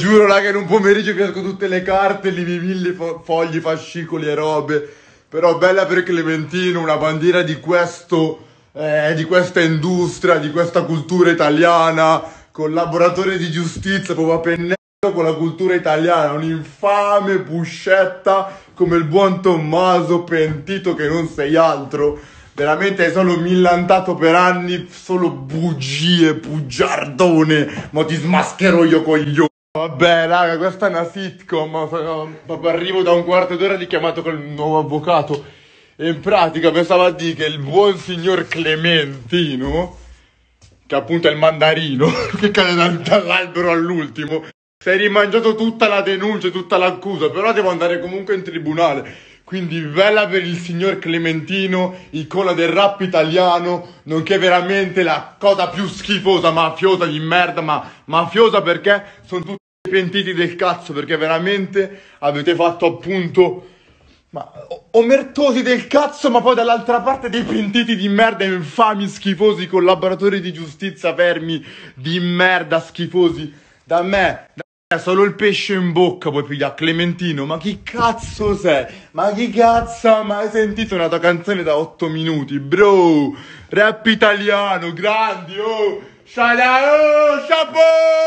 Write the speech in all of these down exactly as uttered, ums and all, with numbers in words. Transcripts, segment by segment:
Giuro raga, in un pomeriggio fiasco tutte le carte, li mille fo fogli, fascicoli e robe. Però bella per Clementino, una bandiera di questo, eh, di questa industria, di questa cultura italiana, collaboratore di giustizia, proprio a pennello con la cultura italiana, un'infame puscetta come il buon Tommaso, pentito che non sei altro. Veramente hai solo millantato per anni, solo bugie, bugiardone, ma ti smascherò io coglione. Vabbè raga, questa è una sitcom, proprio arrivo da un quarto d'ora di chiamato col nuovo avvocato e in pratica pensava a dire che il buon signor Clementino, che appunto è il mandarino, che cade dall'albero all'ultimo, si è rimangiato tutta la denuncia, tutta l'accusa, però devo andare comunque in tribunale. Quindi bella per il signor Clementino, icona del rap italiano, nonché veramente la cosa più schifosa, mafiosa di merda, ma mafiosa perché sono tutti pentiti del cazzo, perché veramente avete fatto appunto ma omertosi del cazzo, ma poi dall'altra parte dei pentiti di merda, infami, schifosi, collaboratori di giustizia, vermi di merda, schifosi. Da me, da me solo il pesce in bocca puoi pigliare. Clementino, ma chi cazzo sei? Ma chi cazzo ha mai sentito una tua canzone da otto minuti? Bro, rap italiano, grandi, oh, ciao, chapeau!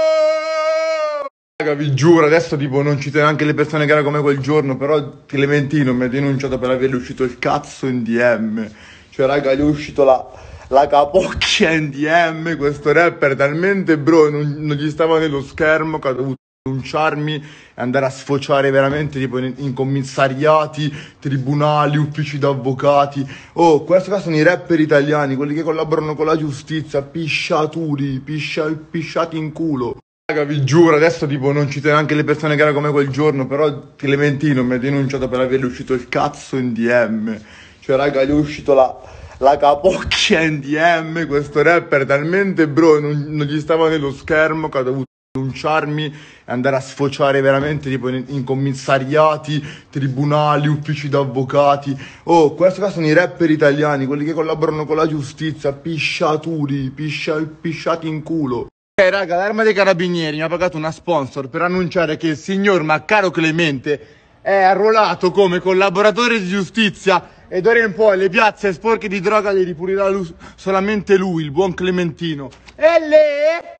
Raga, vi giuro, adesso tipo non ci neanche le persone che era come quel giorno, però Clementino mi ha denunciato per averle uscito il cazzo in D M. Cioè raga, gli è uscito la, la capocchia in D M, questo rapper talmente bro, non, non gli stava nello schermo che ha dovuto denunciarmi e andare a sfociare veramente tipo in, in commissariati, tribunali, uffici d'avvocati. Oh, questi qua sono i rapper italiani, quelli che collaborano con la giustizia, pisciaturi, piscia, pisciati in culo. Raga, vi giuro, adesso tipo non ci neanche le persone che era come quel giorno, però Clementino mi ha denunciato per averle uscito il cazzo in D M. Cioè raga, gli è uscito la, la capocchia in D M, questo rapper talmente bro, non, non gli stava nello schermo che ha dovuto denunciarmi e andare a sfociare veramente tipo in, in commissariati, tribunali, uffici d'avvocati. Oh, questi qua sono i rapper italiani, quelli che collaborano con la giustizia, pisciaturi, piscia, pisciati in culo. Eh raga, l'Arma dei Carabinieri mi ha pagato una sponsor per annunciare che il signor Maccaro Clemente è arruolato come collaboratore di giustizia e d'ora in poi le piazze sporche di droga le ripulirà lui, solamente lui, il buon Clementino. E lei?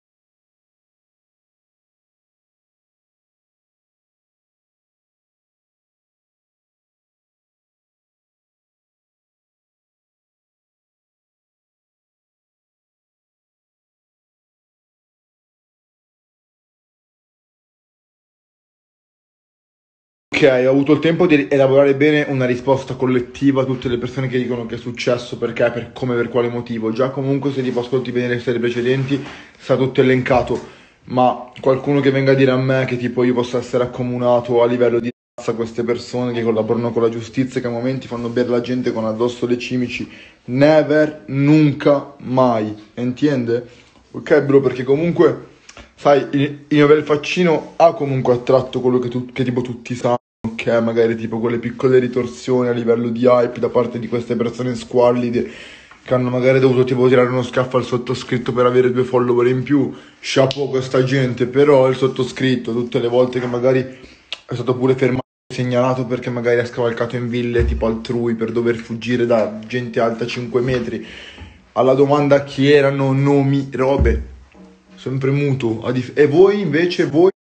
Ok, ho avuto il tempo di elaborare bene una risposta collettiva a tutte le persone che dicono che è successo, perché, per come, per quale motivo. Già comunque se tipo ascolti bene le storie precedenti sta tutto elencato, ma qualcuno che venga a dire a me che tipo io possa essere accomunato a livello di razza a queste persone che collaborano con la giustizia, che a momenti fanno bere la gente con addosso le cimici, never, nunca, mai, entiende? Ok bro, perché comunque, sai, il, il mio bel faccino ha comunque attratto quello che, tu, che tipo tutti sanno, che è magari tipo quelle piccole ritorsioni a livello di hype da parte di queste persone squallide che hanno magari dovuto tipo tirare uno schiaffo al sottoscritto per avere due follower in più. Chapeau questa gente, però il sottoscritto tutte le volte che magari è stato pure fermato e segnalato perché magari ha scavalcato in ville tipo altrui per dover fuggire da gente alta cinque metri, alla domanda chi erano, nomi, robe, sempre muto. E voi invece, voi